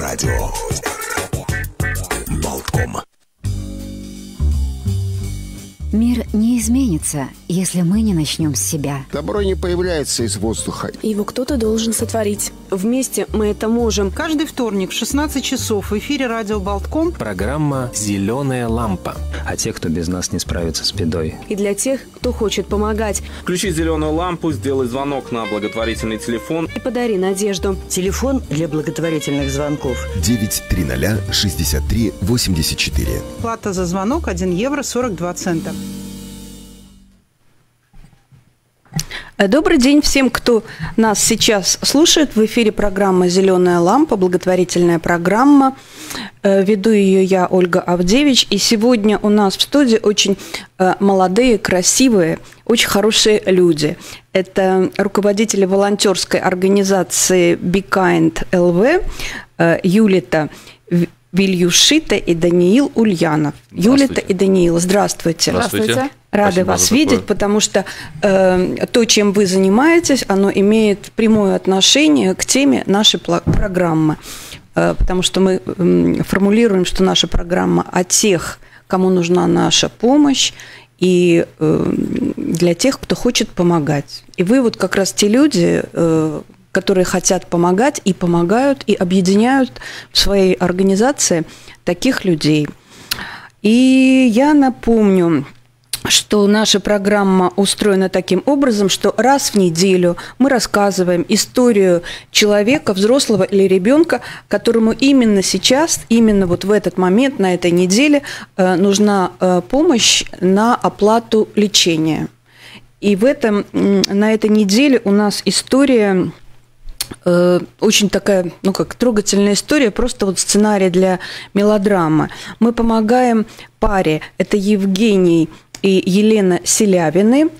радио. Болтком. Мир не изменится, если мы не начнем с себя. Добро не появляется из воздуха. Его кто-то должен сотворить. Вместе мы это можем. Каждый вторник в 16 часов в эфире радио Болтком программа «Зеленая лампа». А те, кто без нас не справится с бедой. И для тех, кто хочет помогать. Включи зеленую лампу, сделай звонок на благотворительный телефон. И подари надежду. Телефон для благотворительных звонков 930 63 84. Плата за звонок 1 евро 42 цента. Добрый день всем, кто нас сейчас слушает. В эфире программа «Зеленая лампа», благотворительная программа. Веду ее я, Ольга Авдевич. И сегодня у нас в студии очень молодые, красивые, очень хорошие люди. Это руководители волонтерской организации Be Kind LV Юлита Вильюшита и Даниил Ульянов. Юлита и Даниил, здравствуйте. Здравствуйте. Рады Спасибо вас видеть, потому что то, чем вы занимаетесь, оно имеет прямое отношение к теме нашей программы. Потому что мы формулируем, что наша программа о тех, кому нужна наша помощь, и для тех, кто хочет помогать. И вы вот как раз те люди, которые хотят помогать и помогают, и объединяют в своей организации таких людей. И я напомню, что наша программа устроена таким образом, что раз в неделю мы рассказываем историю человека, взрослого или ребенка, которому именно сейчас, именно вот в этот момент, на этой неделе нужна помощь на оплату лечения. И на этой неделе у нас история... очень такая, трогательная история, просто вот сценарий для мелодрамы. Мы помогаем паре, это Евгений и Елена Селявины.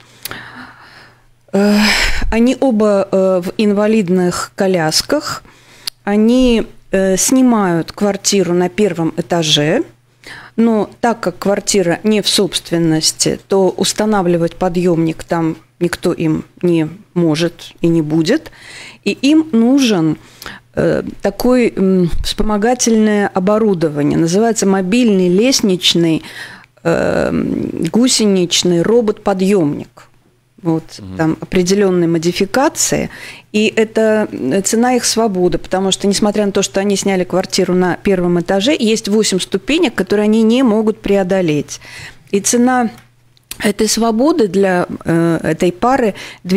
Они оба в инвалидных колясках. Они снимают квартиру на первом этаже, но так как квартира не в собственности, то устанавливать подъемник там никто им не может и не будет. И им нужен такое вспомогательное оборудование. Называется мобильный лестничный гусеничный робот-подъемник. Вот, там определенные модификации. И это цена их свободы, потому что, несмотря на то, что они сняли квартиру на первом этаже, есть 8 ступенек, которые они не могут преодолеть. И цена этой свободы для этой пары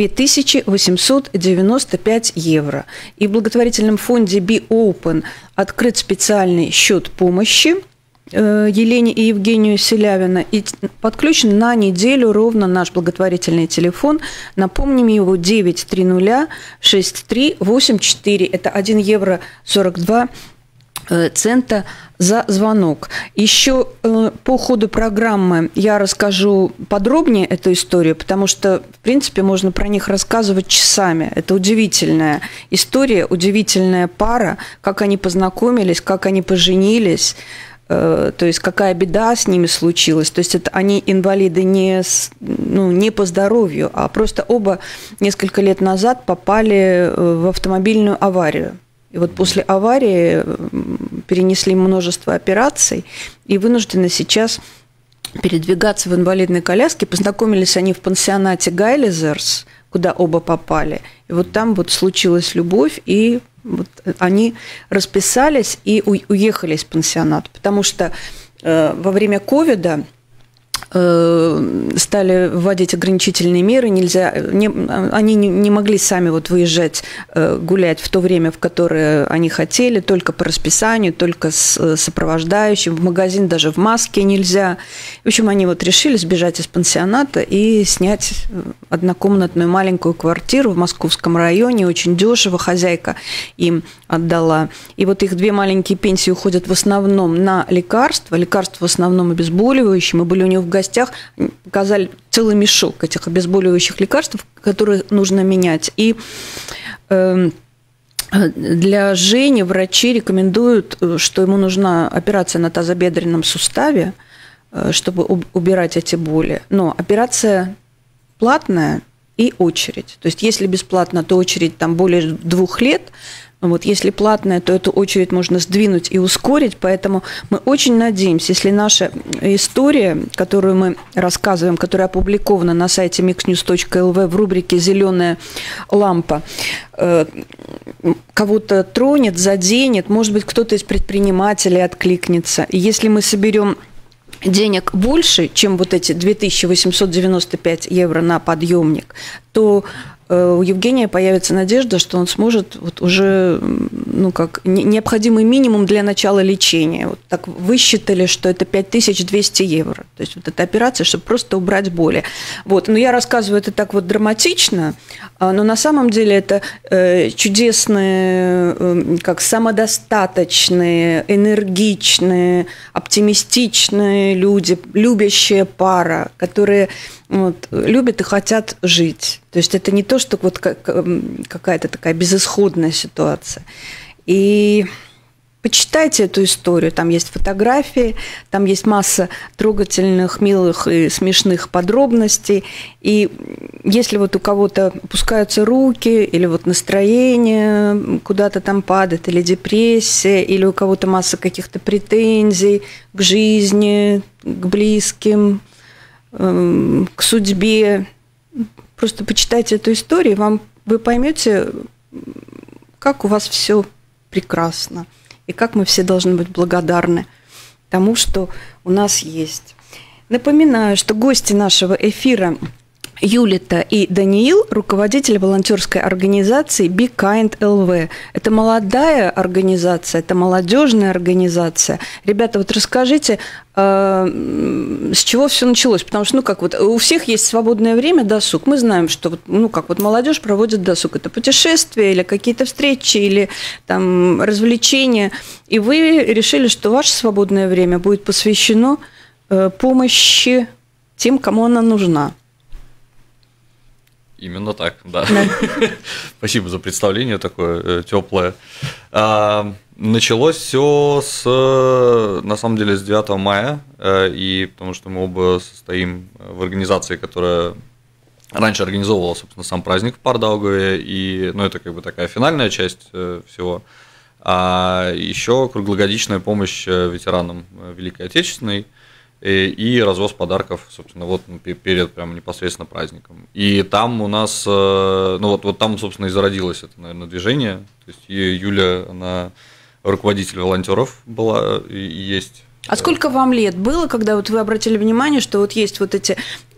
2895 евро. И в благотворительном фонде Be Open открыт специальный счет помощи Елене и Евгению Селявина. И подключен на неделю ровно наш благотворительный телефон. Напомним его 930-6384. Это 1 евро 42 цента за звонок. Еще по ходу программы я расскажу подробнее эту историю, потому что, в принципе, можно про них рассказывать часами. Это удивительная история, удивительная пара, как они познакомились, как они поженились, то есть какая беда с ними случилась. То есть это они инвалиды не по здоровью, а просто оба несколько лет назад попали в автомобильную аварию. И вот после аварии перенесли множество операций и вынуждены сейчас передвигаться в инвалидной коляске. Познакомились они в пансионате Гайлезерс, куда оба попали. И вот там вот случилась любовь, и вот они расписались и уехали из пансионата, потому что во время ковида стали вводить ограничительные меры, они не могли сами вот выезжать, гулять в то время, в которое они хотели, только по расписанию, только с сопровождающим, в магазин даже в маске нельзя. В общем, они вот решили сбежать из пансионата и снять однокомнатную маленькую квартиру в московском районе, очень дешево, хозяйка им отдала. И вот их 2 маленькие пенсии уходят в основном на лекарства в основном обезболивающие. Мы были у него в гостях, показали целый мешок этих обезболивающих лекарств, которые нужно менять. И для Жени врачи рекомендуют, что ему нужна операция на тазобедренном суставе, чтобы убирать эти боли. Но операция платная и очередь. То есть если бесплатно, то очередь там более 2 лет. Вот, если платная, то эту очередь можно сдвинуть и ускорить, поэтому мы очень надеемся, если наша история, которую мы рассказываем, которая опубликована на сайте mixnews.lv в рубрике «Зеленая лампа», кого-то тронет, заденет, может быть, кто-то из предпринимателей откликнется. И если мы соберем денег больше, чем вот эти 2895 евро на подъемник, то у Евгения появится надежда, что он сможет вот уже, ну, как необходимый минимум для начала лечения. Вот так высчитали, что это 5200 евро. То есть вот эта операция, чтобы просто убрать боли. Вот. Но я рассказываю это так вот драматично, но на самом деле это чудесные, как самодостаточные, энергичные, оптимистичные люди, любящая пара, которые вот, любят и хотят жить. То есть это не то, что вот какая-то такая безысходная ситуация. И почитайте эту историю. Там есть фотографии, там есть масса трогательных, милых и смешных подробностей. И если вот у кого-то опускаются руки, или вот настроение куда-то там падает, или депрессия, или у кого-то масса каких-то претензий к жизни, к близким, к судьбе, просто почитайте эту историю, вы поймете, как у вас все прекрасно, и как мы все должны быть благодарны тому, что у нас есть. Напоминаю, что гости нашего эфира Юлита и Даниил, руководители волонтерской организации Be Kind LV. Это молодая организация, это молодежная организация. Ребята, вот расскажите, с чего все началось? Потому что, ну, как вот у всех есть свободное время, досуг. Мы знаем, что вот, ну, как вот молодежь проводит досуг. Это путешествия или какие-то встречи, или там развлечения. И вы решили, что ваше свободное время будет посвящено помощи тем, кому она нужна. Именно так, да. Спасибо за представление такое теплое. Началось все на самом деле, с 9 мая, и потому что мы оба состоим в организации, которая раньше организовывала, собственно, сам праздник в Пардаугаве, и, ну, это как бы такая финальная часть всего. А еще круглогодичная помощь ветеранам Великой Отечественной и развоз подарков, собственно, вот перед прямо непосредственно праздником. И там у нас, ну вот там, собственно, и зародилось это, наверное, движение. То есть Юля, она руководитель волонтеров была и есть. А сколько вам лет было, когда вот вы обратили внимание, что вот есть вот эти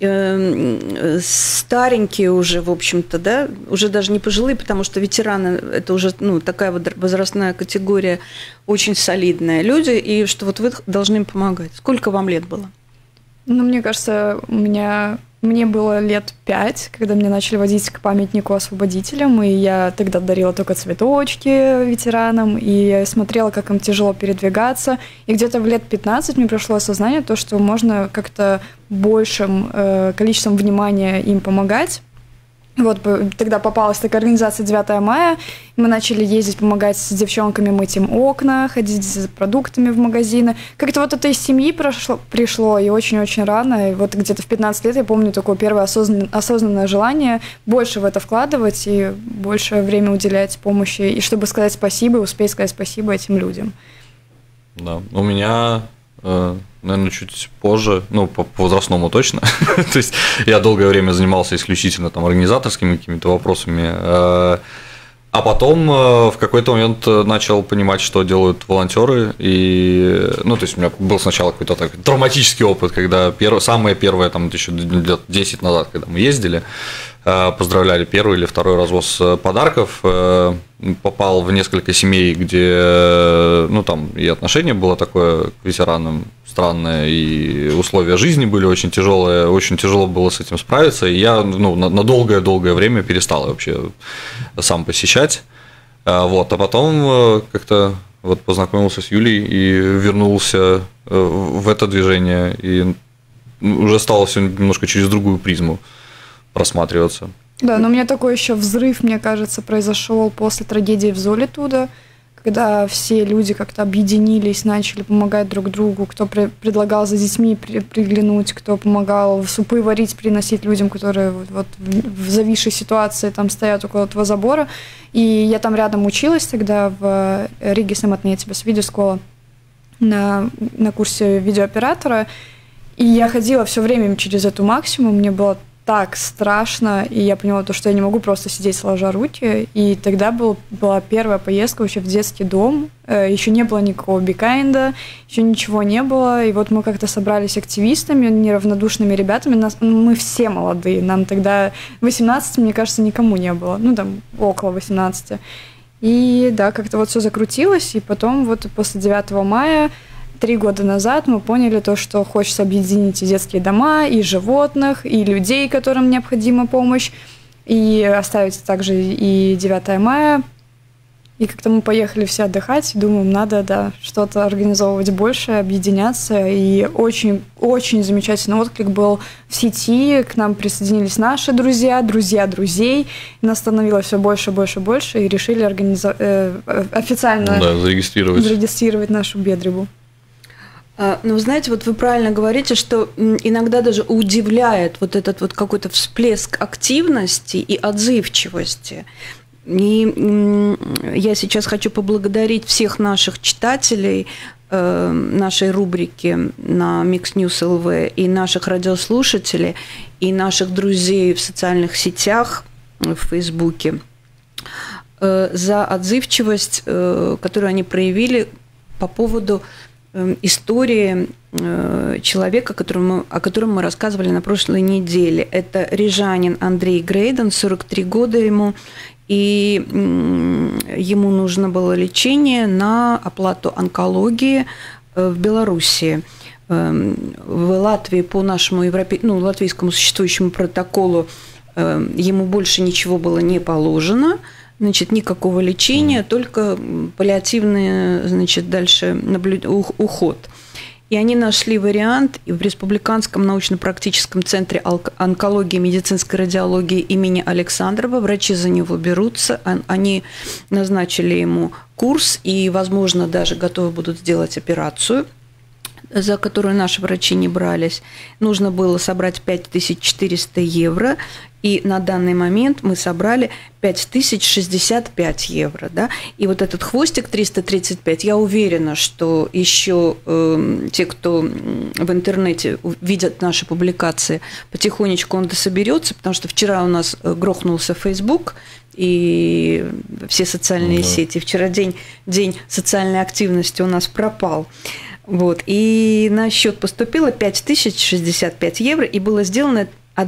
старенькие уже, в общем-то, да, уже даже не пожилые, потому что ветераны – это уже, ну, такая вот возрастная категория, очень солидная люди, и что вот вы должны им помогать. Сколько вам лет было? Ну, мне кажется, мне было лет 5, когда меня начали водить к памятнику освободителям, и я тогда дарила только цветочки ветеранам, и я смотрела, как им тяжело передвигаться, и где-то в лет 15 мне пришло осознание, то, что можно как-то большим количеством внимания им помогать. Вот тогда попалась такая организация 9 мая, мы начали ездить, помогать с девчонками мыть им окна, ходить за продуктами в магазины. Как-то вот это из семьи пришло, и очень-очень рано, и вот где-то в 15 лет я помню такое первое осознанное желание больше в это вкладывать и больше время уделять помощи, и чтобы сказать спасибо, и успеть сказать спасибо этим людям. Да, у меня... наверное, чуть позже, ну, по возрастному точно. То есть я долгое время занимался исключительно там организаторскими какими-то вопросами, а потом в какой-то момент начал понимать, что делают волонтеры. И, ну, то есть у меня был сначала какой-то такой травматический опыт, когда самое первое, там, еще лет 10 назад, когда мы ездили, поздравляли первый или второй развоз подарков, попал в несколько семей, где, ну, там и отношение было такое к ветеранам странное, и условия жизни были очень тяжелые, очень тяжело было с этим справиться, и я, ну, на долгое-долгое время перестал вообще сам посещать, вот, а потом как-то вот познакомился с Юлей и вернулся в это движение, и уже стало все немножко через другую призму просматриваться. Да, но у меня такой еще взрыв, мне кажется, произошел после трагедии в Золитуда, когда все люди как-то объединились, начали помогать друг другу, кто предлагал за детьми приглянуть, кто помогал супы варить, приносить людям, которые вот в зависшей ситуации там стоят около этого забора. И я там рядом училась тогда в Риге Самотнетибес видеошкола на курсе видеооператора. И я ходила все время через эту максимум, мне было так страшно, и я поняла, что я не могу просто сидеть сложа руки. И тогда была первая поездка вообще в детский дом. Еще не было никакого бикайнда, еще ничего не было. И вот мы как-то собрались активистами, неравнодушными ребятами. Мы все молодые. Нам тогда 18, мне кажется, никому не было. Ну, там, около 18. И да, как-то вот все закрутилось. И потом вот после 9 мая 3 года назад мы поняли то, что хочется объединить и детские дома, и животных, и людей, которым необходима помощь, и оставить также и 9 мая. И как-то мы поехали все отдыхать, думаем, надо, что-то организовывать больше, объединяться. И очень замечательный отклик был в сети. К нам присоединились наши друзья друзей. И нас становилось все больше, и решили официально зарегистрировать нашу бедрибу. Ну, знаете, вот вы правильно говорите, что иногда даже удивляет вот этот вот какой-то всплеск активности и отзывчивости. И я сейчас хочу поблагодарить всех наших читателей нашей рубрики на Mix News LV и наших радиослушателей, и наших друзей в социальных сетях, в Фейсбуке, за отзывчивость, которую они проявили по поводу истории человека, о котором мы рассказывали на прошлой неделе. Это рижанин Андрей Грейден, 43 года ему, и ему нужно было лечение на оплату онкологии в Белоруссии. В Латвии по нашему латвийскому существующему протоколу ему больше ничего было не положено. Значит, никакого лечения, только паллиативный, значит, дальше уход. И они нашли вариант в Республиканском научно-практическом центре онкологии и медицинской радиологии имени Александрова. Врачи за него берутся. Они назначили ему курс и, возможно, даже готовы будут сделать операцию, за которую наши врачи не брались. Нужно было собрать 5400 евро, и на данный момент мы собрали 5065 евро. Да? И вот этот хвостик 335, я уверена, что еще те, кто в интернете видят наши публикации, потихонечку он дособерется, потому что вчера у нас грохнулся Facebook и все социальные сети. Вчера день социальной активности у нас пропал. Вот. И на счет поступило 5065 евро, и было сделано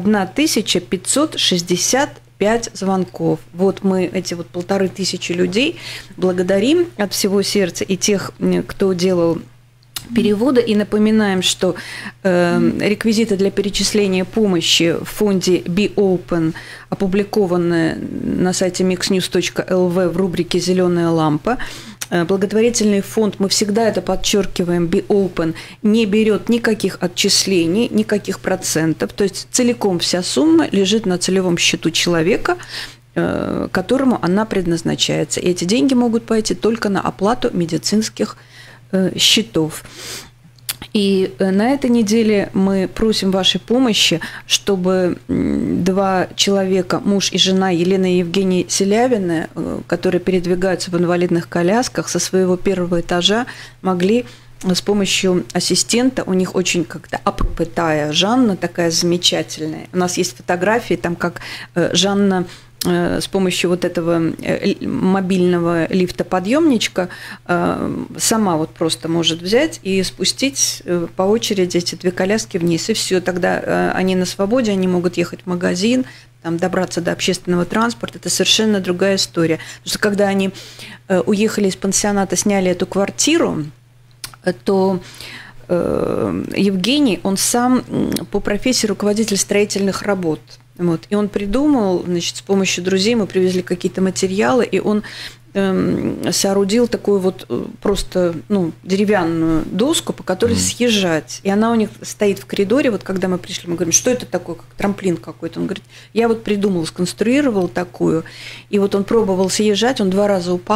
1565 звонков. Вот мы эти вот 1500 людей благодарим от всего сердца, и тех, кто делал переводы, и напоминаем, что реквизиты для перечисления помощи в фонде Be Open опубликованы на сайте mixnews.lv в рубрике «Зеленая лампа». Благотворительный фонд, мы всегда это подчеркиваем, Be Open, не берет никаких отчислений, никаких процентов. То есть целиком вся сумма лежит на целевом счету человека, которому она предназначается. И эти деньги могут пойти только на оплату медицинских счетов. И на этой неделе мы просим вашей помощи, чтобы 2 человека, муж и жена Елена и Евгений Селявины, которые передвигаются в инвалидных колясках, со своего 1-го этажа могли с помощью ассистента, у них очень как-то апропытая Жанна, такая замечательная. У нас есть фотографии, там как Жанна с помощью вот этого мобильного лифта-подъемничка сама вот просто может взять и спустить по очереди эти 2 коляски вниз, и все. Тогда они на свободе, они могут ехать в магазин, там, добраться до общественного транспорта. Это совершенно другая история. Потому что когда они уехали из пансионата, сняли эту квартиру, то Евгений, он сам по профессии руководитель строительных работ. Вот. И он придумал, значит, с помощью друзей мы привезли какие-то материалы, и он соорудил такую вот просто деревянную доску, по которой съезжать. И она у них стоит в коридоре. Вот когда мы пришли, мы говорим, что это такое, как трамплин какой-то. Он говорит, я вот придумал, сконструировал такую. И вот он пробовал съезжать, он 2 раза упал,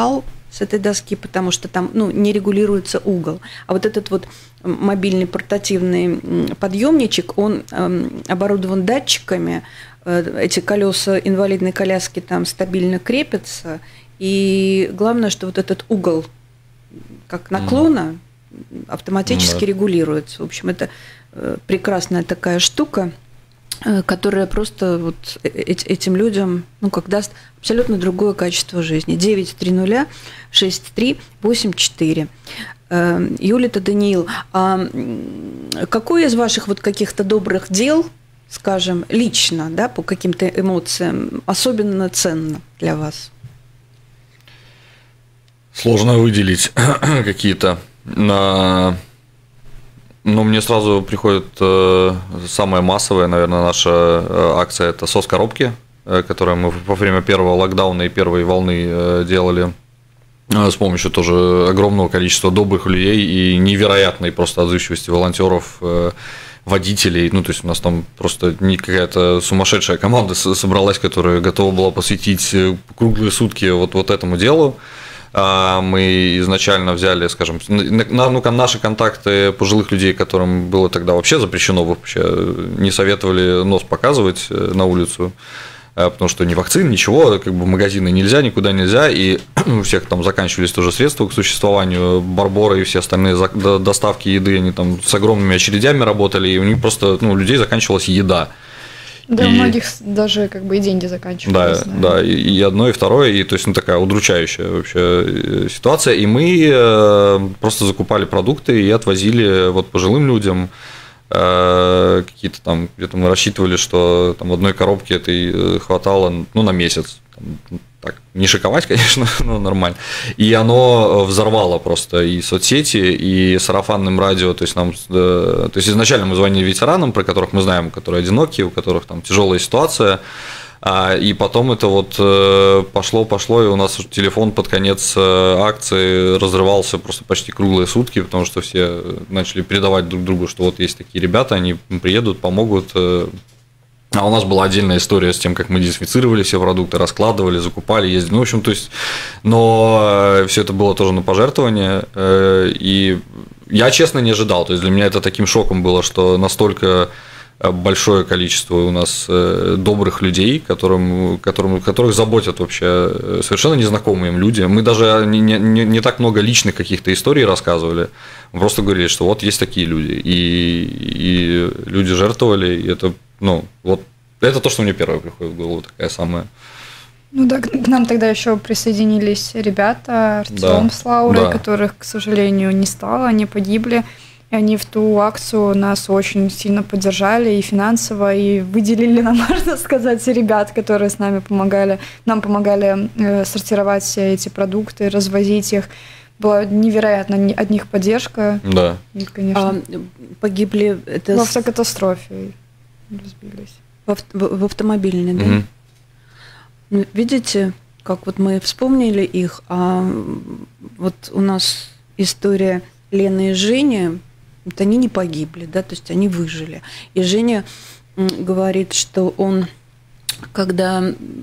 с этой доски, потому что там не регулируется угол. А вот этот вот мобильный портативный подъемничек, он оборудован датчиками, эти колеса инвалидной коляски там стабильно крепятся, и главное, что вот этот угол как наклона автоматически регулируется. В общем, это прекрасная такая штука, которая просто вот этим людям даст абсолютно другое качество жизни. 930-6384. Юлита, Даниил, а какое из ваших вот каких-то добрых дел, скажем, лично, да, по каким-то эмоциям, особенно ценно для вас? Сложно выделить какие-то. Но мне сразу приходит самая массовая, наверное, наша акция – это СОС-коробки, которую мы во время первого локдауна и первой волны делали с помощью тоже огромного количества добрых людей и невероятной просто отзывчивости волонтеров, водителей. То есть у нас там просто не какая-то сумасшедшая команда собралась, которая готова была посвятить круглые сутки вот этому делу. Мы изначально взяли, скажем, наши контакты пожилых людей, которым было тогда вообще запрещено, вообще не советовали нос показывать на улицу, потому что ни вакцин, ничего, как бы в магазины нельзя, никуда нельзя, и у всех там заканчивались тоже средства к существованию, Барбора и все остальные доставки еды, они там с огромными очередями работали, и у них просто, у людей заканчивалась еда. Да, у многих даже как бы и деньги заканчивались. Да, и одно, и второе, и то есть такая удручающая вообще ситуация. И мы просто закупали продукты и отвозили вот пожилым людям. Какие-то там, где-то мы рассчитывали, что там одной коробки этой хватало на месяц. Так, не шиковать, конечно, но нормально. И оно взорвало просто и соцсети, и сарафанным радио. То есть изначально мы звонили ветеранам, про которых мы знаем, которые одинокие, у которых там тяжелая ситуация. И потом это вот пошло, и у нас телефон под конец акции разрывался просто почти круглые сутки, потому что все начали передавать друг другу, что вот есть такие ребята, они приедут, помогут. А у нас была отдельная история с тем, как мы дезинфицировали все продукты, раскладывали, закупали, ездили. В общем, то есть, но все это было тоже на пожертвование. И я, честно, не ожидал. То есть для меня это таким шоком было, что настолько большое количество у нас добрых людей, которых заботят вообще совершенно незнакомые им люди. Мы даже не так много личных каких-то историй рассказывали. Мы просто говорили, что вот есть такие люди. И люди жертвовали, и это. Вот это то, что мне первое приходит в голову, такая самая. Да, к нам тогда еще присоединились ребята, Артем с Лаурой, которых, к сожалению, не стало, они погибли. И они в ту акцию нас очень сильно поддержали и финансово, и выделили нам, можно сказать, ребят, которые с нами помогали. Нам помогали сортировать все эти продукты, развозить их. Была невероятно от них поддержка. Да. И, конечно. Погибли это в автокатастрофе. Разбились. В автомобильной, да? Видите, как вот мы вспомнили их, а вот у нас история Лены и Жени, вот они не погибли, да, то есть они выжили. И Женя говорит, что он, когда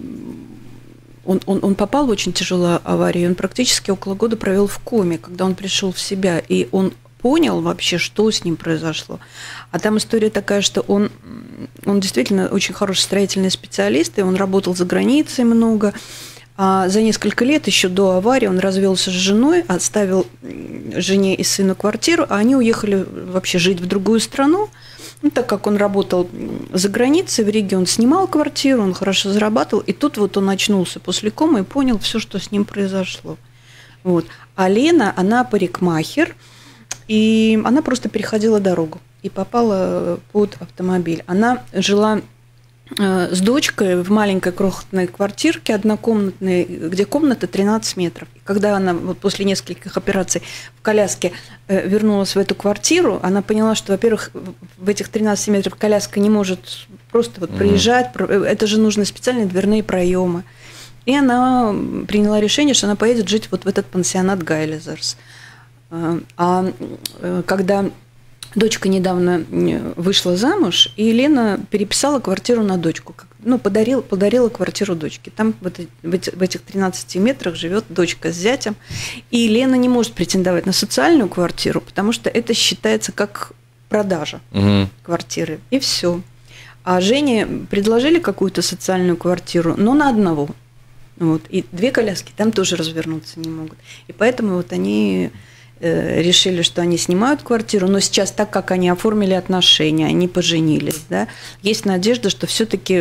он попал в очень тяжелую аварию, он практически около года провел в коме, когда он пришел в себя, и он понял вообще, что с ним произошло. А там история такая, что он действительно очень хороший строительный специалист, и он работал за границей много. А за несколько лет, еще до аварии, он развелся с женой, оставил жене и сыну квартиру, а они уехали вообще жить в другую страну. Так как он работал за границей, в Риге он снимал квартиру, он хорошо зарабатывал, и тут вот он очнулся после комы и понял все, что с ним произошло. Вот. А Лена, она парикмахер, и она просто переходила дорогу и попала под автомобиль. Она жила с дочкой в маленькой крохотной квартирке однокомнатной, где комната 13 метров. И когда она вот после нескольких операций в коляске вернулась в эту квартиру, она поняла, что, во-первых, в этих 13 метрах коляска не может просто вот проезжать, это же нужны специальные дверные проемы. И она приняла решение, что она поедет жить вот в этот пансионат Гайлезерс. А когда Дочка недавно вышла замуж, и Лена переписала квартиру на дочку. Ну, подарила квартиру дочке. Там в этих 13 метрах живет дочка с зятем. И Лена не может претендовать на социальную квартиру, потому что это считается как продажа квартиры. И все. А Жене предложили какую-то социальную квартиру, но на одного. Вот. И 2 коляски там тоже развернуться не могут. И поэтому вот они решили, что они снимают квартиру, но сейчас, так как они оформили отношения, они поженились, да, есть надежда, что все-таки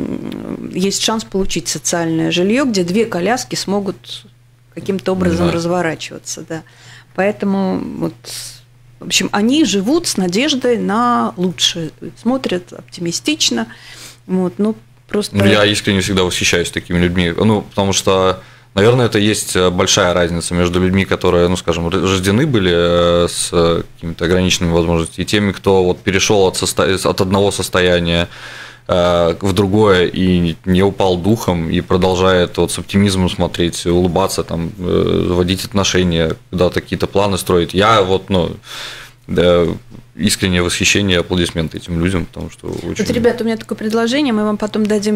есть шанс получить социальное жилье, где 2 коляски смогут каким-то образом разворачиваться. Да. Поэтому вот, в общем, они живут с надеждой на лучшее, смотрят оптимистично. Вот, ну, просто... Я искренне всегда восхищаюсь такими людьми, ну, потому что, наверное, это есть большая разница между людьми, которые, ну, скажем, рождены были с какими-то ограниченными возможностями, и теми, кто вот перешел от одного состояния в другое и не упал духом, и продолжает вот с оптимизмом смотреть, улыбаться, там, заводить отношения, куда-то какие-то планы строить. Я вот, ну, да, искреннее восхищение и аплодисменты этим людям, потому что очень... Вот, ребята, у меня такое предложение, мы вам потом дадим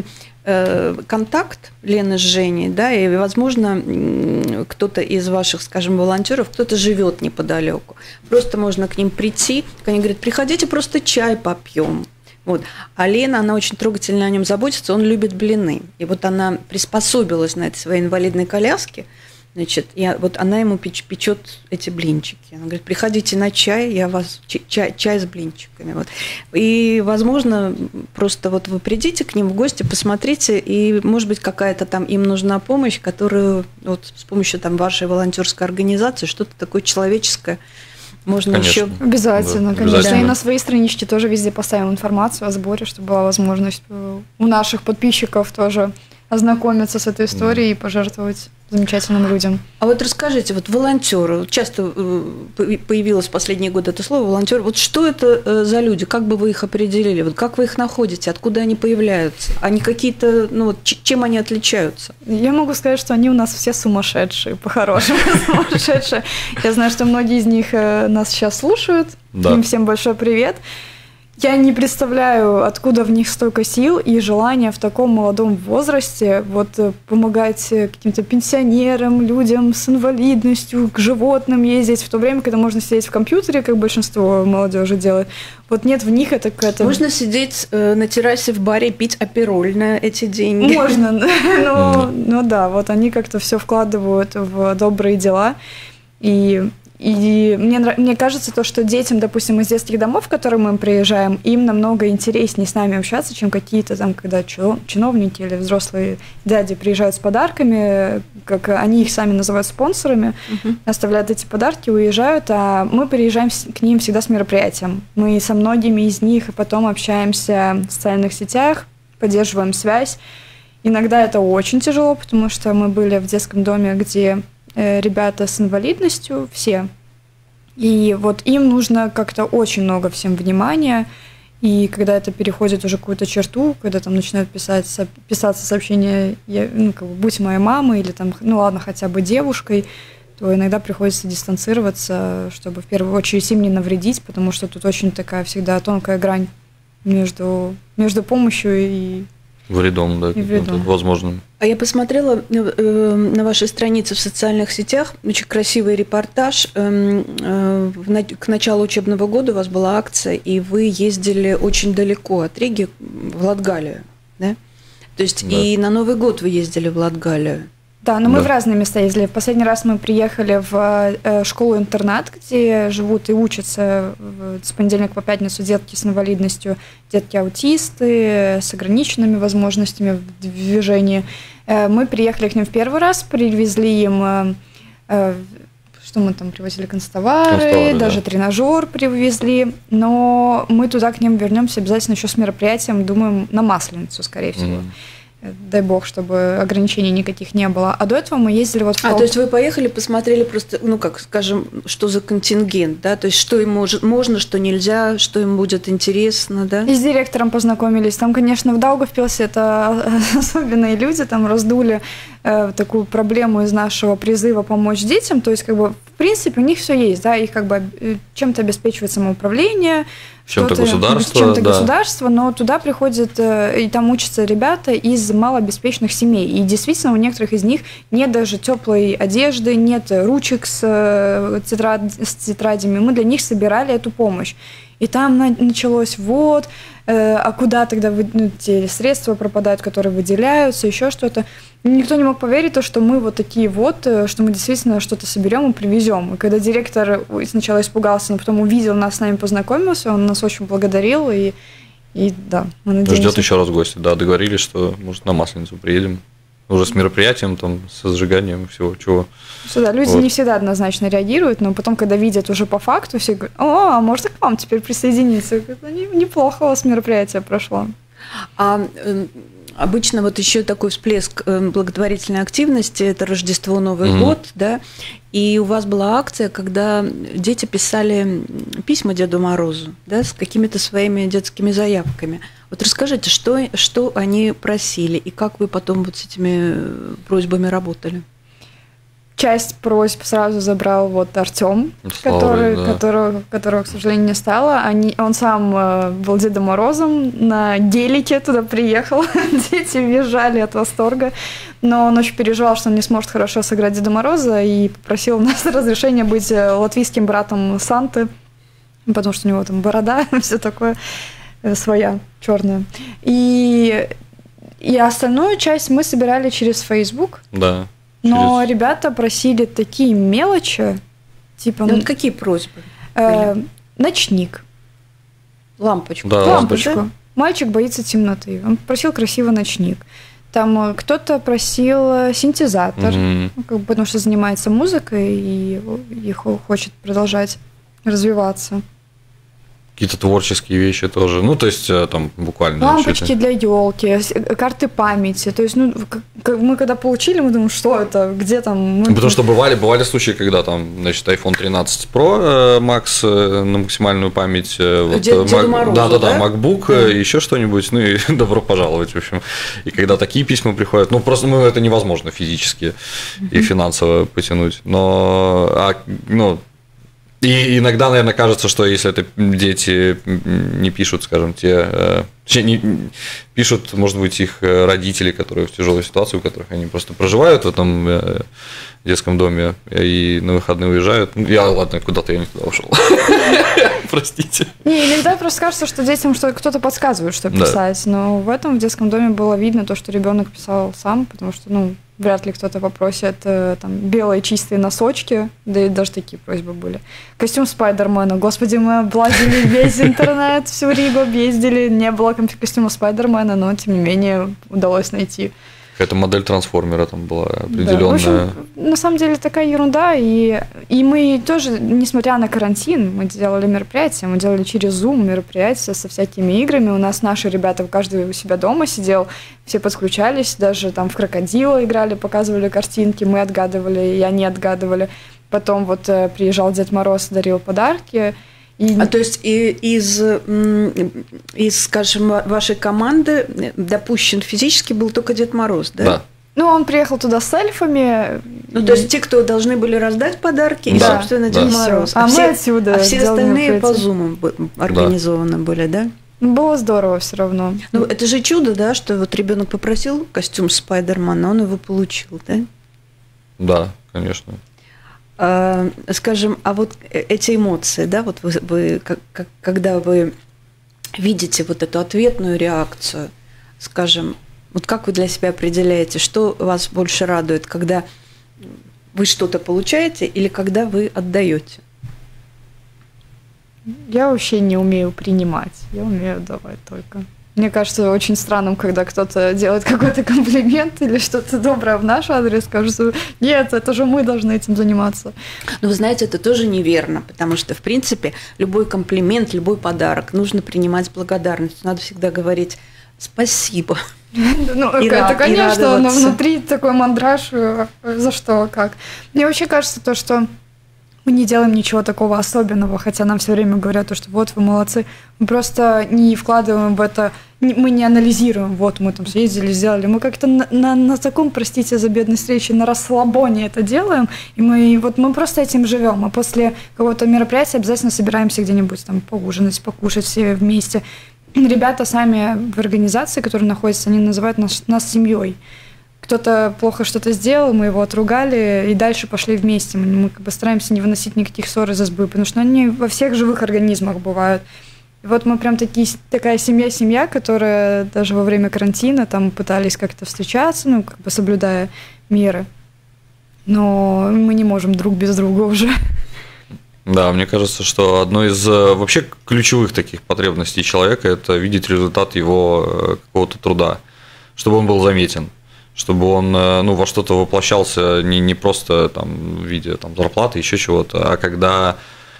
контакт Лены с Женей, да, и, возможно, кто-то из ваших, скажем, волонтеров, кто-то живет неподалеку. Просто можно к ним прийти, они говорят, приходите, просто чай попьем. Вот. А Лена, она очень трогательно о нем заботится, он любит блины. И вот она приспособилась на этой своей инвалидной коляске, значит, вот она ему печет эти блинчики. Она говорит, приходите на чай, я вас чай с блинчиками. Вот. И, возможно, просто вот вы придите к ним в гости, посмотрите, и, может быть, какая-то там им нужна помощь, которую вот с помощью там вашей волонтерской организации, что-то такое человеческое, можно конечно. Еще обязательно, да, конечно. обязательно. И на своей страничке тоже везде поставим информацию о сборе, чтобы была возможность у наших подписчиков тоже ознакомиться с этой историей и пожертвовать замечательным людям. А вот расскажите, вот волонтеры, часто появилось в последние годы это слово волонтеры, вот что это за люди, как бы вы их определили, вот как вы их находите, откуда они появляются, они какие-то, ну вот чем они отличаются? Я могу сказать, что они у нас все сумасшедшие, по-хорошему сумасшедшие. Я знаю, что многие из них нас сейчас слушают, им всем большой привет. Я не представляю, откуда в них столько сил и желания в таком молодом возрасте вот помогать каким-то пенсионерам, людям с инвалидностью, к животным ездить, в то время, когда можно сидеть в компьютере, как большинство молодежи делает. Вот нет в них это какая-то... Можно сидеть на террасе в баре и пить апероль на эти деньги. Можно, но да, вот они как-то все вкладывают в добрые дела. И мне кажется, то, что детям, допустим, из детских домов, в которые мы приезжаем, им намного интереснее с нами общаться, чем какие-то там, когда чиновники или взрослые дяди приезжают с подарками, как они их сами называют спонсорами, оставляют эти подарки, уезжают, а мы приезжаем к ним всегда с мероприятием. Мы со многими из них потом общаемся в социальных сетях, поддерживаем связь. Иногда это очень тяжело, потому что мы были в детском доме, где ребята с инвалидностью, все. И вот им нужно как-то очень много всем внимания. И когда это переходит уже какую-то черту, когда там начинают писаться сообщения, как бы, будь моей мамой или там, ну ладно, хотя бы девушкой, то иногда приходится дистанцироваться, чтобы в первую очередь им не навредить, потому что тут очень такая всегда тонкая грань между помощью и вредом, да, вредом. Возможным. А я посмотрела на вашей странице в социальных сетях, очень красивый репортаж. К началу учебного года у вас была акция, и вы ездили очень далеко от Риги в Латгалию, да? То есть и на Новый год вы ездили в Латгалию. Да, но мы в разные места ездили. В последний раз мы приехали в школу-интернат, где живут и учатся с понедельника по пятницу детки с инвалидностью, детки-аутисты с ограниченными возможностями в движении. Мы приехали к ним в первый раз, привезли им, что мы там привозили, констовары, даже тренажер привезли, но мы туда к ним вернемся обязательно еще с мероприятием, думаем, на Масленицу, скорее всего. Дай бог, чтобы ограничений никаких не было. А до этого мы ездили вот в... то есть вы поехали, посмотрели просто, ну как, скажем, что за контингент, да? То есть что им можно, что нельзя, что им будет интересно, да? И с директором познакомились. Там, конечно, в Даугавпилсе это особенные люди, там раздули такую проблему из нашего призыва помочь детям. То есть как бы принципе, у них все есть, да, их как бы чем-то обеспечивает самоуправление, чем-то государство, чем-то государство, но туда приходят, и там учатся ребята из малообеспеченных семей. И действительно, у некоторых из них нет даже теплой одежды, нет ручек с тетрадями. Мы для них собирали эту помощь. И там началось а куда тогда те средства пропадают, которые выделяются, еще что-то. Никто не мог поверить, что мы вот такие что мы действительно что-то соберем и привезем. И когда директор сначала испугался, но потом увидел нас, с нами познакомился, он нас очень благодарил, и да, мы надеемся. Ждет еще раз гости, да, договорились, что, может, на Масленицу приедем. Уже с мероприятием, там, со сжиганием всего, чего. Да, люди не всегда однозначно реагируют, но потом, когда видят уже по факту, все говорят: а можно к вам теперь присоединиться? Неплохо у вас мероприятие прошло. Обычно вот еще такой всплеск благотворительной активности – это Рождество, Новый год, да, и у вас была акция, когда дети писали письма Деду Морозу, да, с какими-то своими детскими заявками. Вот расскажите, что они просили, и как вы потом вот с этими просьбами работали? Часть просьб сразу забрал Артём, которого, к сожалению, не стало. Он сам был Дедом Морозом, на гелике туда приехал. Дети визжали от восторга. Но он очень переживал, что он не сможет хорошо сыграть Деда Мороза, и попросил у нас разрешения быть латвийским братом Санты, потому что у него там борода, все такое своя, черная. И остальную часть мы собирали через Facebook. Да. Но ребята просили такие мелочи, типа... какие просьбы? Ночник. Лампочку. Да, лампочку. Да? Мальчик боится темноты. Он просил красивый ночник. Там кто-то просил синтезатор, потому что занимается музыкой и хочет продолжать развиваться. Какие-то творческие вещи тоже. Ну, то есть, там буквально. Лампочки для елки, карты памяти. То есть, мы когда получили, мы думаем, что это, где там. Потому что бывали случаи, когда там, значит, iPhone 13 Pro Max на максимальную память. Деду Морозу, да, MacBook, еще что-нибудь. Ну и добро пожаловать, в общем. И когда такие письма приходят, просто это невозможно физически и финансово потянуть. И иногда, наверное, кажется, что если это дети не пишут, скажем, пишут, может быть, их родители, которые в тяжелой ситуации, у которых они просто проживают в этом детском доме и на выходные уезжают. Куда-то я не туда ушел. Простите. Иногда просто кажется, что детям кто-то подсказывает, что писать, но в детском доме было видно то, что ребенок писал сам, потому что, вряд ли кто-то попросит там белые чистые носочки, да и даже такие просьбы были. Костюм Спайдермена. Господи, мы облазили весь интернет, всю Ригу объездили, не было костюма Спайдермена, но тем не менее удалось найти. Какая-то модель трансформера там была определенная. Да, в общем, на самом деле такая ерунда, и мы тоже, несмотря на карантин, мы делали мероприятия, мы делали через Zoom мероприятия со всякими играми. У нас наши ребята, каждый у себя дома сидел, все подключались, даже там в крокодила играли, показывали картинки, мы отгадывали, и они отгадывали. Потом приезжал Дед Мороз, дарил подарки. То есть из, скажем, вашей команды допущен физически был только Дед Мороз, да? Да. Он приехал туда с эльфами. То есть те, кто должны были раздать подарки, и, собственно, Дед Мороз. Мы отсюда. А все остальные по Zoom организованы были, да? Было здорово все равно. Это же чудо, да, что ребенок попросил костюм Спайдермана, он его получил, да? Да, конечно. Скажем, эти эмоции, да, вы когда вы видите эту ответную реакцию, скажем, как вы для себя определяете, что вас больше радует, когда вы что-то получаете или когда вы отдаете? Я вообще не умею принимать, я умею давать только. Мне кажется очень странным, когда кто-то делает какой-то комплимент или что-то доброе в наш адрес, кажется, нет, это же мы должны этим заниматься. Но вы знаете, это тоже неверно, потому что, в принципе, любой комплимент, любой подарок нужно принимать с благодарностью. Надо всегда говорить «спасибо». Это, конечно, но внутри такой мандраж, за что, как. Мне вообще кажется, что мы не делаем ничего такого особенного, хотя нам все время говорят, что вот вы молодцы. Мы просто не вкладываем в это, мы не анализируем, вот мы там съездили, сделали. Мы как-то на таком, простите за бедность речи, на расслабоне это делаем, и мы просто этим живем. А после какого-то мероприятия обязательно собираемся где-нибудь там поужинать, покушать все вместе. Ребята сами в организации, которые находятся, они называют нас семьей. Кто-то плохо что-то сделал, мы его отругали и дальше пошли вместе. Мы как бы стараемся не выносить никаких ссор из избы, потому что они во всех живых организмах бывают. И вот мы прям такая семья, которая даже во время карантина там пытались как-то встречаться, ну, как бы соблюдая меры. Но мы не можем друг без друга уже. Да, мне кажется, что одной из вообще ключевых таких потребностей человека – это видеть результат его какого-то труда, чтобы он был заметен, чтобы он во что-то воплощался не просто там, в виде там, зарплаты, еще чего-то, а когда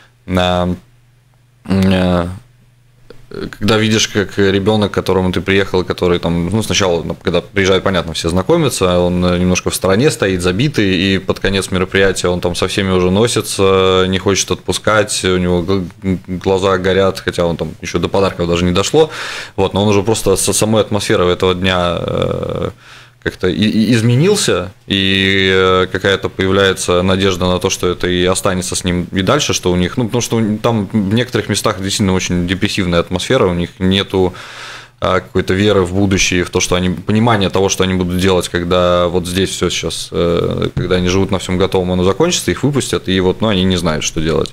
видишь, как ребенок, к которому ты приехал, который там, сначала, когда приезжает, понятно, все знакомятся, он немножко в стороне стоит, забитый, и под конец мероприятия он там со всеми уже носится, не хочет отпускать, у него глаза горят, хотя он там еще до подарков даже не дошло, вот, но он уже просто со самой атмосферой этого дня как-то изменился, и какая-то появляется надежда на то, что это и останется с ним и дальше, что у них, потому что там в некоторых местах действительно очень депрессивная атмосфера, у них нету какой-то веры в будущее, в то, что они, понимание того, что они будут делать, когда вот здесь все сейчас, когда они живут на всем готовом, оно закончится, их выпустят, и вот, они не знают, что делать.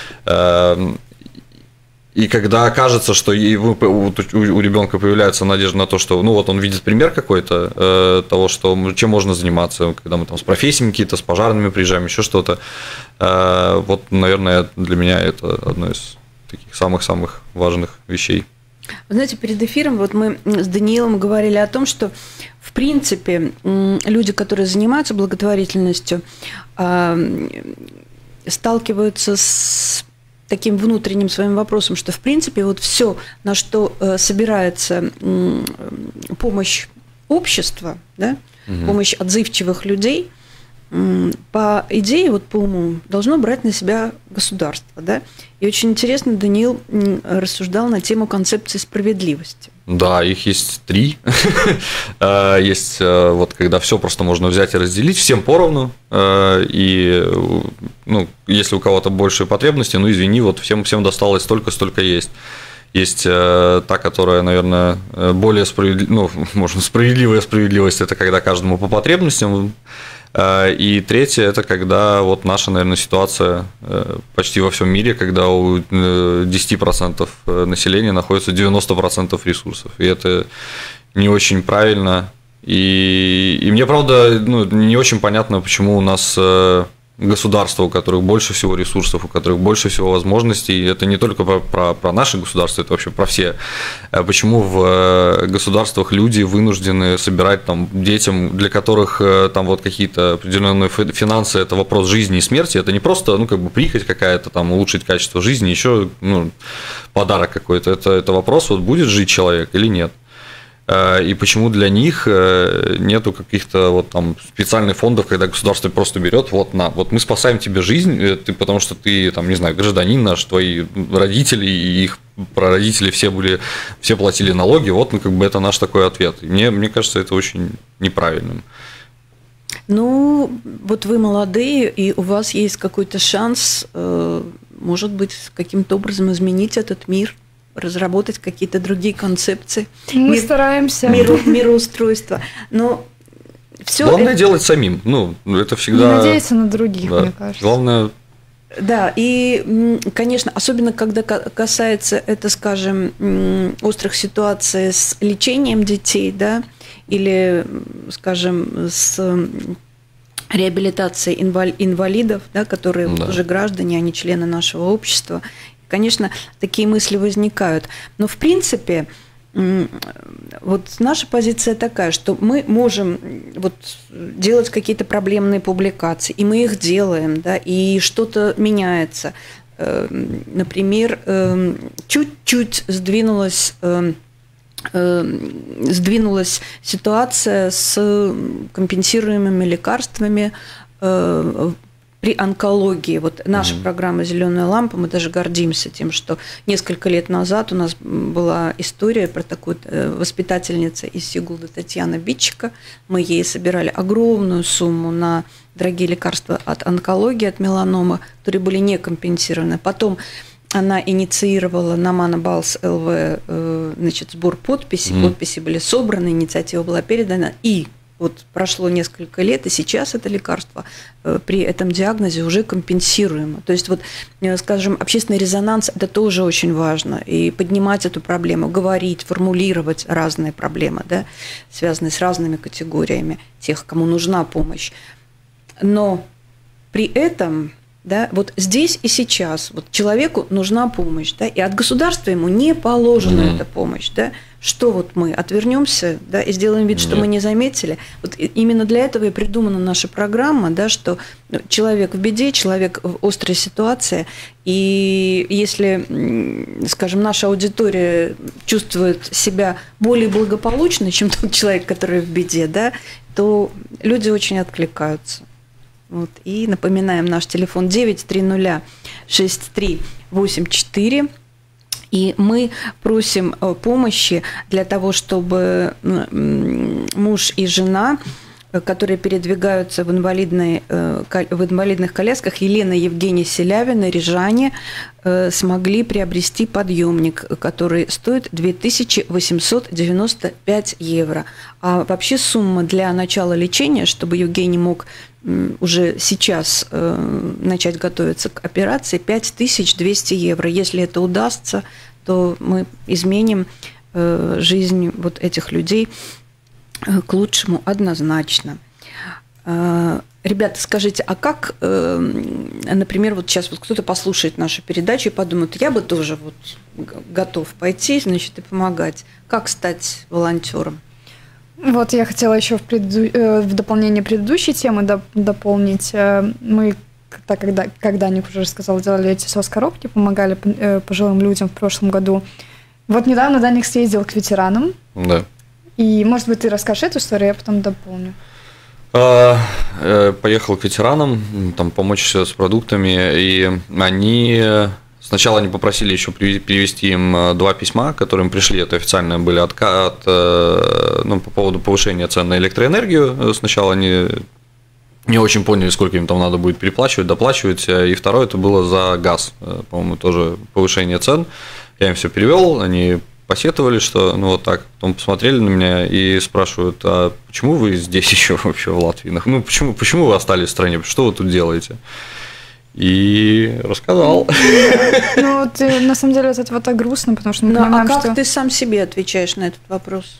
И когда кажется, что у ребенка появляется надежда на то, что он видит пример какой-то того, чем можно заниматься, когда мы там с профессиями какие-то, с пожарными приезжаем, еще что-то. Вот, наверное, для меня это одно из таких самых-самых важных вещей. Вы знаете, перед эфиром вот мы с Даниилом говорили о том, что в принципе люди, которые занимаются благотворительностью, сталкиваются с таким внутренним своим вопросом, что в принципе вот все, на что собирается помощь общества, да, помощь отзывчивых людей, по идее, вот по уму, должно брать на себя государство, да. И очень интересно, Даниил рассуждал на тему концепции справедливости. Да, их есть 3. Есть вот когда все просто можно взять и разделить всем поровну, и если у кого-то большие потребности, извини, вот всем досталось столько, сколько есть. Есть та, которая, наверное, более справедливая справедливость, это когда каждому по потребностям. И третье – это когда вот наша, наверное, ситуация почти во всем мире, когда у 10% населения находится 90% ресурсов. И это не очень правильно. И мне, правда, не очень понятно, почему у нас государства, у которых больше всего ресурсов, у которых больше всего возможностей, это не только про наше государство, это вообще про все. Почему в государствах люди вынуждены собирать там детям, для которых там вот какие-то определенные финансы, это вопрос жизни и смерти, это не просто, прихоть какая-то там, улучшить качество жизни, еще подарок какой-то, это вопрос, вот будет жить человек или нет. И почему для них нету каких-то вот там специальных фондов, когда государство просто берет, вот мы спасаем тебе жизнь, потому что ты, там, не знаю, гражданин наш, твои родители и их прародители все платили налоги, вот, это наш такой ответ. И мне кажется, это очень неправильным. Вот вы молодые, и у вас есть какой-то шанс, может быть, каким-то образом изменить этот мир, разработать какие-то другие концепции. Мы стараемся. Мироустройства. Но все главное это... делать самим. Это всегда... Не надеяться на других, мне кажется. Главное... Да, и, конечно, особенно когда касается это, скажем, острых ситуаций с лечением детей, да, или, скажем, с реабилитацией инвалидов, да, которые уже граждане, а не члены нашего общества. Конечно, такие мысли возникают. Но, в принципе, вот наша позиция такая, что мы можем вот делать какие-то проблемные публикации, и мы их делаем, да, и что-то меняется. Например, чуть-чуть сдвинулась ситуация с компенсируемыми лекарствами при онкологии. Вот наша программа «Зеленая лампа», мы даже гордимся тем, что несколько лет назад у нас была история про такую воспитательницу из Сигулды Татьяна Битчика. Мы ей собирали огромную сумму на дорогие лекарства от онкологии, от меланомы, которые были не компенсированы. Потом она инициировала на Манабалс ЛВ сбор подписей. Подписи были собраны, инициатива была передана. И вот прошло несколько лет, и сейчас это лекарство при этом диагнозе уже компенсируемо. То есть, вот, скажем, общественный резонанс – это тоже очень важно. И поднимать эту проблему, говорить, формулировать разные проблемы, да, связанные с разными категориями тех, кому нужна помощь. Но при этом… Да, вот здесь и сейчас вот человеку нужна помощь, да, и от государства ему не положена эта помощь, да. Что вот мы отвернемся, да, и сделаем вид, что мы не заметили. Вот именно для этого и придумана наша программа, да, что человек в беде, человек в острой ситуации, и если, скажем, наша аудитория чувствует себя более благополучно, чем тот человек, который в беде, да, то люди очень откликаются. Вот. И напоминаем, наш телефон 9306384. И мы просим помощи для того, чтобы муж и жена, которые передвигаются в инвалидных колясках, Елена и Евгений Селявины, рижане, смогли приобрести подъемник, который стоит 2895 евро. А вообще сумма для начала лечения, чтобы Евгений мог уже сейчас начать готовиться к операции, 5200 евро. Если это удастся, то мы изменим жизнь вот этих людей к лучшему однозначно. Ребята, скажите, а как, например, вот сейчас вот кто-то послушает нашу передачу и подумает, я бы тоже вот готов пойти, значит, и помогать. Как стать волонтером? Вот я хотела еще в дополнение предыдущей темы дополнить. Мы, когда Ник уже рассказал, делали эти СОС-коробки, помогали пожилым людям в прошлом году. Вот недавно Даник съездил к ветеранам. Да. И, может быть, ты расскажешь эту историю, я потом дополню. Поехал к ветеранам, там, помочь с продуктами, и сначала они попросили еще перевести им 2 письма, которые им пришли, это официально были по поводу повышения цен на электроэнергию. Сначала они не очень поняли, сколько им там надо будет переплачивать, доплачивать, и второе это было за газ, по-моему, тоже повышение цен. Я им все перевел, они посетовали, что вот так, потом посмотрели на меня и спрашивают, а почему вы здесь еще вообще в Латвии? Ну, почему вы остались в стране, что вы тут делаете? И рассказал. Ну, ты, на самом деле, это вот так грустно, потому что мы понимаем, а как ты сам себе отвечаешь на этот вопрос?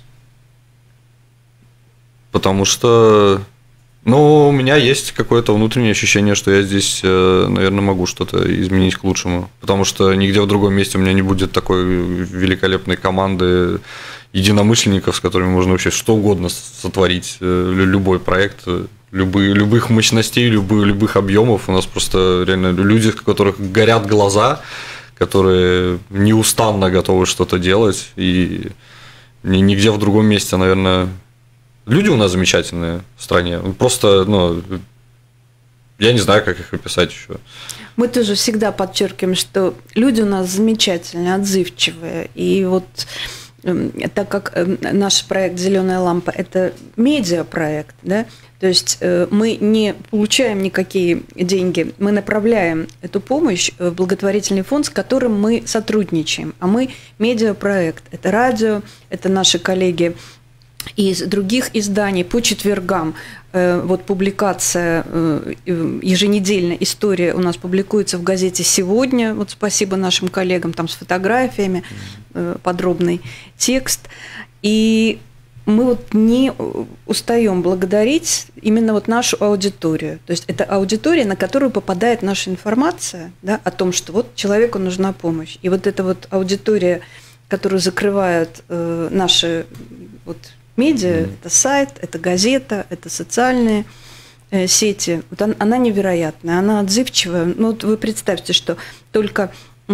Потому что, у меня есть какое-то внутреннее ощущение, что я здесь, наверное, могу что-то изменить к лучшему, потому что нигде в другом месте у меня не будет такой великолепной команды единомышленников, с которыми можно вообще что угодно сотворить, любой проект, любых мощностей, любых объемов. У нас просто реально люди, у которых горят глаза, которые неустанно готовы что-то делать, и нигде в другом месте, наверное. Люди у нас замечательные в стране. Просто, я не знаю, как их описать еще. Мы тоже всегда подчеркиваем, что люди у нас замечательные, отзывчивые. И вот так как наш проект «Зеленая лампа» – это медиапроект, да, то есть мы не получаем никакие деньги, мы направляем эту помощь в благотворительный фонд, с которым мы сотрудничаем. А мы медиапроект – это радио, это наши коллеги из других изданий по четвергам. Вот публикация еженедельная история у нас публикуется в газете «Сегодня». Вот спасибо нашим коллегам, там с фотографиями, подробный текст. И мы вот не устаем благодарить именно вот нашу аудиторию. То есть это аудитория, на которую попадает наша информация, да, о том, что вот человеку нужна помощь. И вот эта вот аудитория, которую закрывают наши вот медиа, это сайт, это газета, это социальные сети. Вот она невероятная, она отзывчивая. Вот вы представьте, что только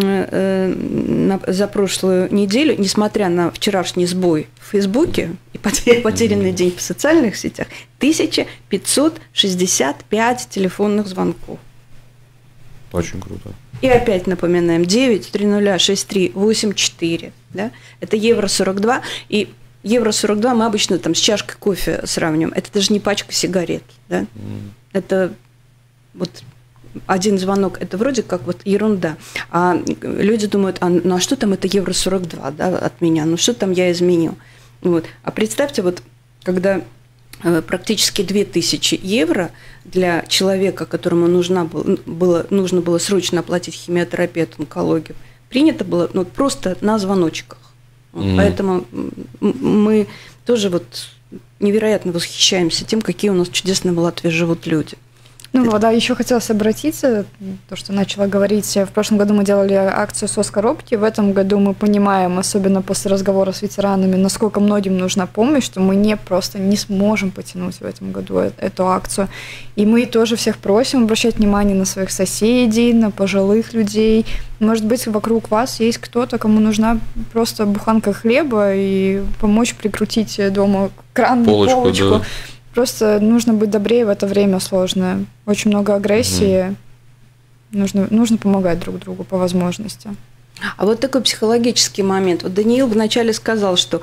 за прошлую неделю, несмотря на вчерашний сбой в Фейсбуке и потерянный день в социальных сетях, 1565 телефонных звонков. Очень круто. И опять напоминаем, 9306384, да? Это евро 42, и евро 42 мы обычно там с чашкой кофе сравниваем. Это даже не пачка сигарет, да? Это вот один звонок, это вроде как вот ерунда. А люди думают, ну а что там это евро 42, да, от меня? Ну что там я изменил? Вот. А представьте, вот когда практически 2000 евро для человека, которому нужно было срочно оплатить химиотерапию, онкологию, принято было просто на звоночках. Поэтому мы тоже вот невероятно восхищаемся тем, какие у нас чудесные в Латвии живут люди. Ну вот, да, еще хотелось обратиться, то, что начала говорить. В прошлом году мы делали акцию «СОС-коробки». В этом году мы понимаем, особенно после разговора с ветеранами, насколько многим нужна помощь, что мы просто не сможем потянуть в этом году эту акцию. И мы тоже всех просим обращать внимание на своих соседей, на пожилых людей. Может быть, вокруг вас есть кто-то, кому нужна просто буханка хлеба и помочь прикрутить дома кран, полочку. Да. Просто нужно быть добрее в это время сложное. Очень много агрессии. Нужно помогать друг другу по возможности. А вот такой психологический момент. Вот Даниил вначале сказал, что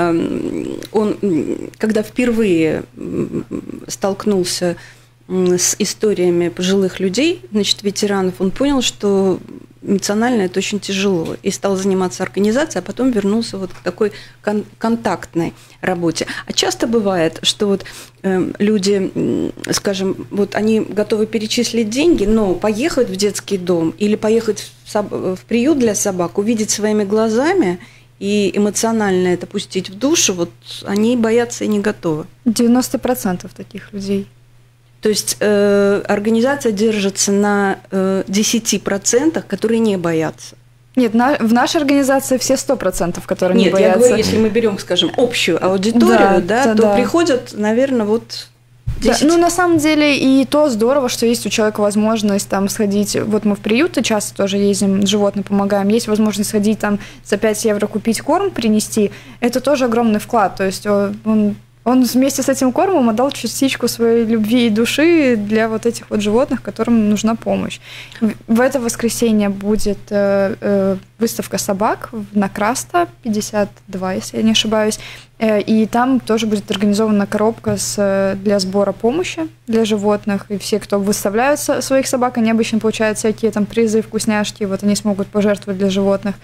он, когда впервые столкнулся с историями пожилых людей, значит, ветеранов, он понял, что эмоционально это очень тяжело, и стал заниматься организацией, а потом вернулся вот к такой контактной работе. А часто бывает, что вот люди, скажем, вот они готовы перечислить деньги, но поехать в детский дом или поехать в приют для собак, увидеть своими глазами и эмоционально это пустить в душу, вот они боятся и не готовы. 90% таких людей. То есть организация держится на 10%, которые не боятся. Нет, в нашей организации все 100%, которые не боятся. Нет, я говорю, если мы берем, скажем, общую аудиторию, то приходят, наверное, вот 10. Да, на самом деле и то здорово, что есть у человека возможность там сходить, вот мы в приюты часто тоже ездим, животным помогаем, есть возможность сходить там за 5 евро купить корм, принести, это тоже огромный вклад, то есть он вместе с этим кормом отдал частичку своей любви и души для вот этих вот животных, которым нужна помощь. В это воскресенье будет выставка собак на Краста 52, если я не ошибаюсь. И там тоже будет организована коробка для сбора помощи для животных. И все, кто выставляют своих собак, они обычно получают всякие там призы, вкусняшки. Вот они смогут пожертвовать для животных.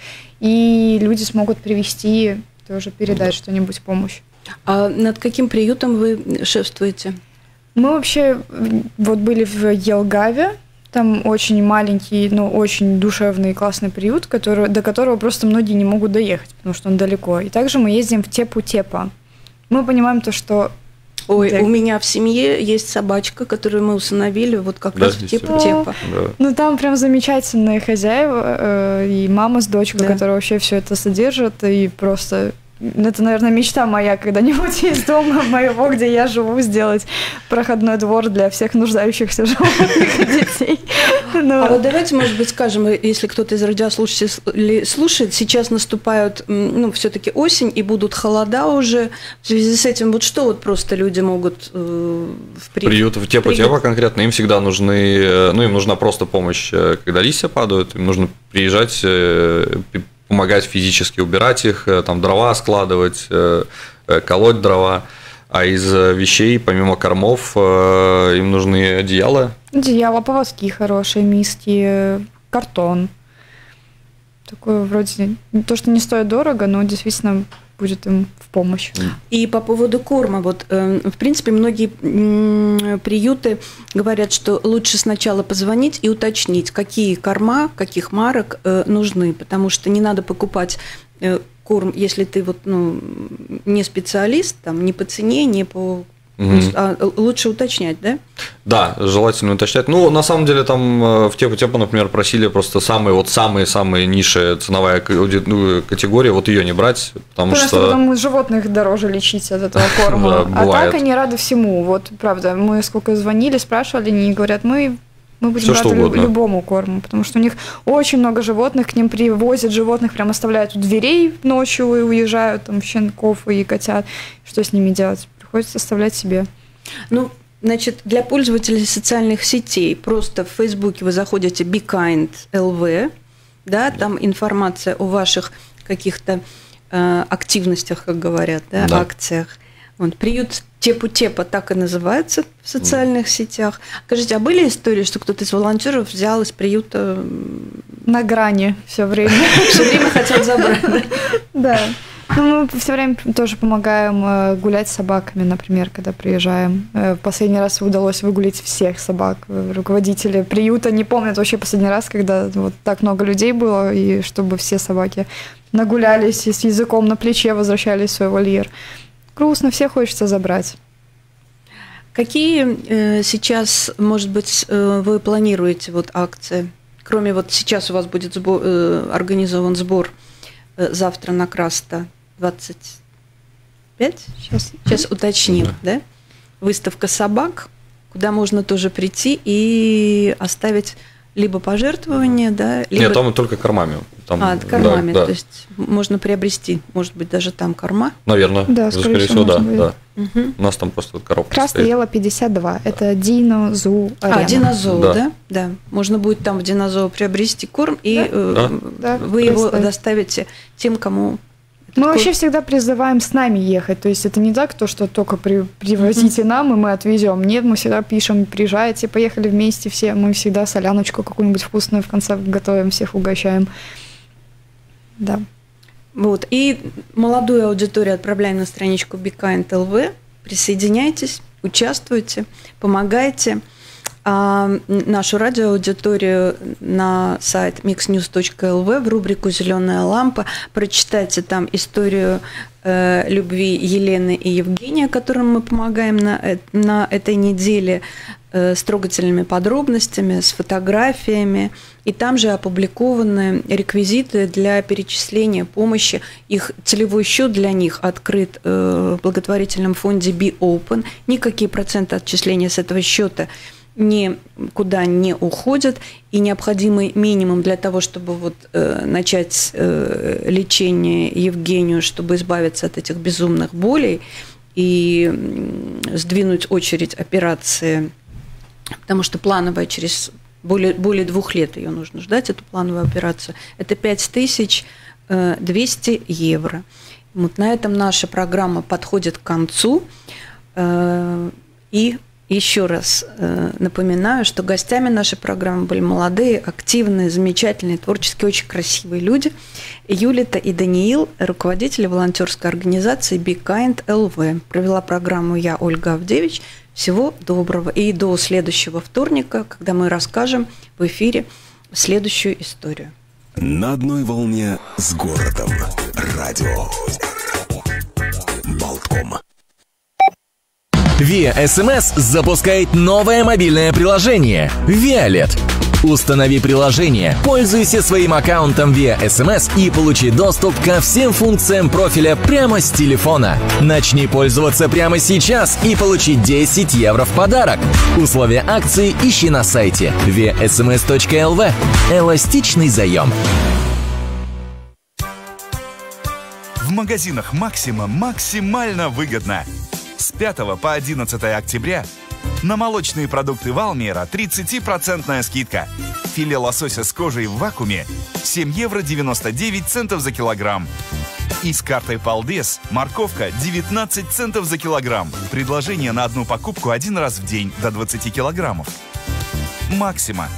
И люди смогут привезти, тоже передать что-нибудь в помощь. А над каким приютом вы шефствуете? Мы вообще вот были в Елгаве. Там очень маленький, но очень душевный и классный приют, до которого просто многие не могут доехать, потому что он далеко. И также мы ездим в Тепу-Тепа. Мы понимаем то, что... Ой, у меня в семье есть собачка, которую мы усыновили вот как раз в Тепу-Тепа. Да. Ну, там прям замечательные хозяева, и мама с дочкой, которые вообще все это содержат, и просто... Это, наверное, мечта моя когда-нибудь из дома моего, где я живу, сделать проходной двор для всех нуждающихся животных и детей. А вот давайте, может быть, скажем, если кто-то из радиослушателей слушает, сейчас наступают, все-таки осень, и будут холода уже. В связи с этим, вот что вот просто люди могут в приют? В Тепу-Тепа конкретно им всегда нужны, им нужна просто помощь, когда листья падают, им нужно приезжать, помогать физически убирать их, там дрова складывать, колоть дрова. А из вещей, помимо кормов, им нужны одеяла. Одеяла, поводки хорошие, миски, картон. Такое вроде то, что не стоит дорого, но действительно будет им в помощь. И по поводу корма, вот, в принципе, многие приюты говорят, что лучше сначала позвонить и уточнить, какие корма, каких марок нужны, потому что не надо покупать корм, если ты вот, не специалист, там, не по цене, не по... А лучше уточнять, да? Да, желательно уточнять. На самом деле, там в Тепу-Тепу, например, просили просто самые низшая ценовая категория, вот ее не брать, потому что... Потому что животных дороже лечить от этого корма. А так они рады всему. Вот, правда, мы сколько звонили, спрашивали, они говорят, мы будем рады любому корму, потому что у них очень много животных, к ним привозят животных, прям оставляют у дверей ночью и уезжают, там, щенков и котят. Что с ними делать? Приходится оставлять себе. Значит, для пользователей социальных сетей просто в Фейсбуке вы заходите BeKind.lv, да, там информация о ваших каких-то активностях, как говорят, да, акциях. Вот, приют Тепу-Тепа так и называется в социальных сетях. Скажите, а были истории, что кто-то из волонтеров взял из приюта на грани все время? Все время хотят забрать. Да. Ну, мы все время тоже помогаем гулять с собаками, например, когда приезжаем. В последний раз удалось выгулить всех собак. Руководители приюта не помнят вообще последний раз, когда вот так много людей было, и чтобы все собаки нагулялись и с языком на плече возвращались в свой вольер. Грустно, всех хочется забрать. Какие сейчас, может быть, вы планируете вот акции? Кроме вот сейчас у вас будет организован сбор завтра на Краста 25? Сейчас уточним, да? Выставка собак, куда можно тоже прийти и оставить либо пожертвования, да, либо... Нет, там только кормами. Там, кормами, да. То есть можно приобрести, может быть, даже там корма. Наверное, да, скорее всего, да. Угу. У нас там просто коробка Краста Ела 52, это Динозу Арена. Динозу, да? Да. Можно будет там в Динозу приобрести корм, и вы его доставите тем, кому... Мы вообще всегда призываем с нами ехать, то есть это не так, что только привозите нам, и мы отвезем. Нет, мы всегда пишем, приезжайте, поехали вместе все, мы всегда соляночку какую-нибудь вкусную в конце готовим, всех угощаем. Да. Вот, и молодую аудиторию отправляем на страничку BeKind.lv, присоединяйтесь, участвуйте, помогайте. А нашу радиоаудиторию на сайт mixnews.lv в рубрику «Зеленая лампа». Прочитайте там историю любви Елены и Евгения, которым мы помогаем на этой неделе, с трогательными подробностями, с фотографиями. И там же опубликованы реквизиты для перечисления помощи. Их целевой счет для них открыт в благотворительном фонде Be Open. Никакие проценты отчисления с этого счета никуда не уходят, и необходимый минимум для того, чтобы вот, начать лечение Евгению, чтобы избавиться от этих безумных болей и сдвинуть очередь операции, потому что плановая через более 2 лет ее нужно ждать, эту плановую операцию, это 5200 евро. Вот на этом наша программа подходит к концу, и еще раз напоминаю, что гостями нашей программы были молодые, активные, замечательные, творчески очень красивые люди. Юлита и Даниил, руководители волонтерской организации BeKind.lv. Провела программу я, Ольга Авдевич. Всего доброго. И до следующего вторника, когда мы расскажем в эфире следующую историю. На одной волне с городом. Радио Болтком. Via SMS запускает новое мобильное приложение Vialet. Установи приложение, пользуйся своим аккаунтом Via SMS и получи доступ ко всем функциям профиля прямо с телефона. Начни пользоваться прямо сейчас и получи 10 евро в подарок. Условия акции ищи на сайте viasms.lv. Эластичный заем. В магазинах «Максима» максимально выгодно. С 5 по 11 октября на молочные продукты Валмиера 30% скидка. Филе лосося с кожей в вакууме 7 евро 99 центов за килограмм. И с картой Палдес морковка 19 центов за килограмм. Предложение на одну покупку 1 раз в день до 20 килограммов. «Максима».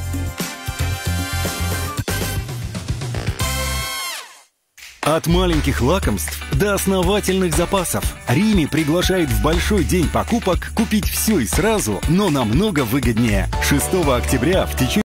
От маленьких лакомств до основательных запасов. Рими приглашает в большой день покупок купить все и сразу, но намного выгоднее. 6 октября в течение